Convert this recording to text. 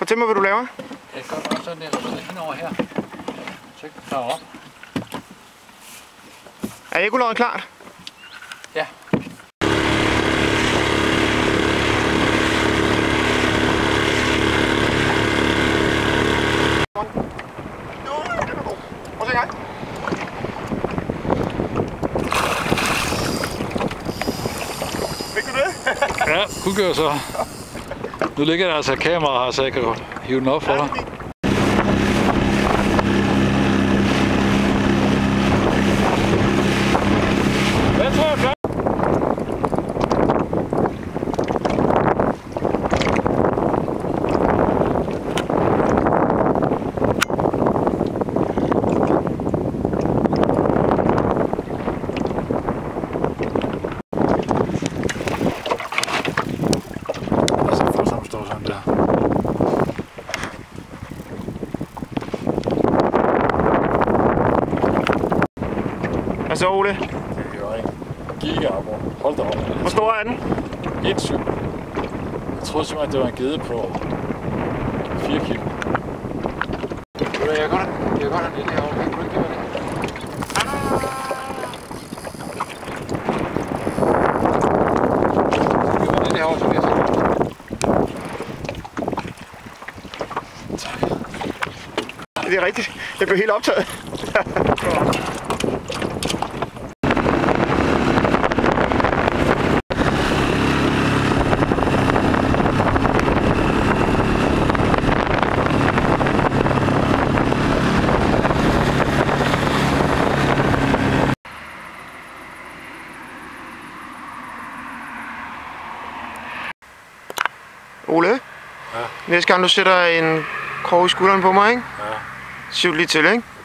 Fortæl mig, hvad du laver. Jeg gør bare sådan der, så henover her. Så tager op. Er ekkolodderet klart? Ja. Prøv at se en gang. Fik du det? Ja, du gør så. Nu ligger der altså et kamera her, så jeg kan hive den op for dig. Hvad tror jeg, flot? Står sådan der. Hvad så, Ole? Det er jo en gigaabor. Hold da op. Hvor stor er den? 1,7. Jeg troede simpelthen, det var en gede på 4 kilo. Jeg kan godt have den herovre. Kan du ikke give mig det? Giv mig den herovre, så bliver jeg så. Det er rigtigt. Jeg blev helt optaget. Ole? Ja. Næste gang du sætter en krog i skulderen på mig, ikke? Ja. Syv lige til, ikke?